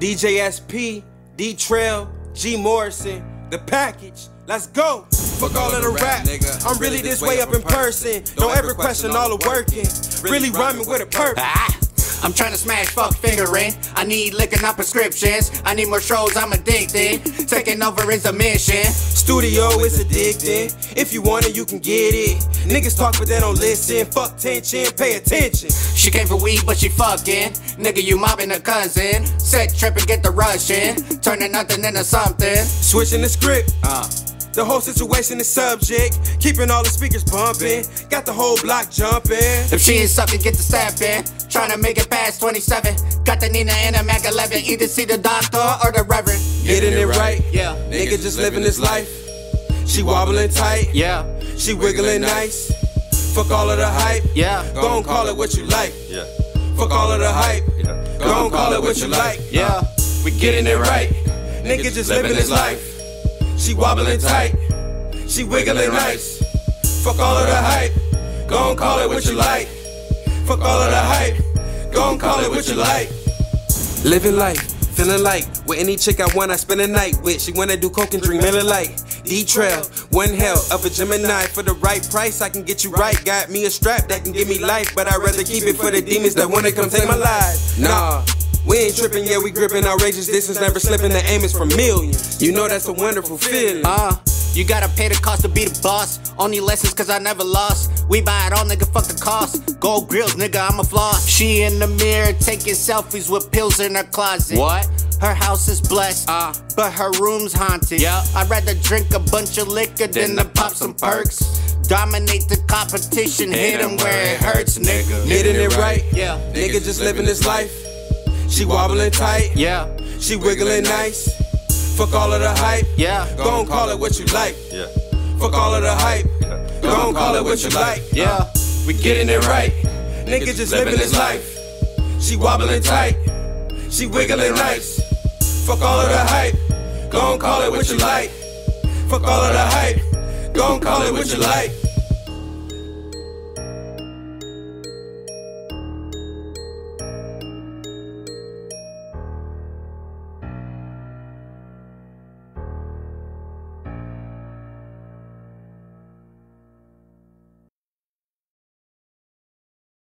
DJ SP, D Trail, G Morrison, The Package. Let's go. Fuck all of the rap, nigga. I'm really this way up in person. Don't ever question all the working. Really rhyming with a purpose. I'm trying to smash fuck fingering. I need liquor, not prescriptions. I need more shows, I'm addicted. Taking over is a mission. Studio is addicting. If you want it, you can get it. Niggas talk but they don't listen. Fuck tension, pay attention. She came for weed but she fucking. Nigga, you mobbing a cousin. Set trip and get the rushing. Turning nothing into something. Switching the script. The whole situation is subject. Keeping all the speakers bumping. Got the whole block jumping. If she ain't sucking, get the step in. Trying to make it past 27. Got the Nina and a Mac 11. Either see the doctor or the reverend. Getting it right. Yeah. Nigga just living his life. She wobbling tight. Yeah. She wiggling nice. Fuck all of the hype. Yeah. Gon' call it what you like. Yeah. Fuck all of the hype. Gon' call it what you like. Yeah. We getting it right. Nigga just living his life. She wobbling tight. She wiggling nice. Fuck all of the hype. Gon' call it what you like. Fuck all of the hype. Gon' call it what you like. Living life, feeling like with any chick I want, I spend a night with. She wanna do coke and drink Miller Lite. D-Trail, one hell of a Gemini. For the right price, I can get you right. Got me a strap that can give me life, but I'd rather keep it for the demons that wanna come take my life. Nah, we ain't tripping, yeah, we gripping outrageous distance, never slipping, the aim is for millions. You know that's a wonderful feeling. You gotta pay the cost to be the boss. Only lessons cause I never lost. We buy it all, nigga, fuck the cost. Gold grills, nigga, I'm a floss. She in the mirror taking selfies with pills in her closet. What? Her house is blessed, but her room's haunted. Yeah. I'd rather drink a bunch of liquor than to pop some perks. Dominate the competition, hit him where it hurts, nigga. Getting it right. Yeah. Nigga just living his life. She wobbling tight. Yeah. She wiggling nice. Fuck all of the hype. Yeah. Gon' call it what you like. Yeah. Fuck all of the hype. Gon' call it what you like. Yeah. We getting it right. Nigga just living his life. She wobbling tight. She wiggling nice. Fuck all of the hype. Gon' call it what you like. Fuck all of the hype. Gon' call it what you like.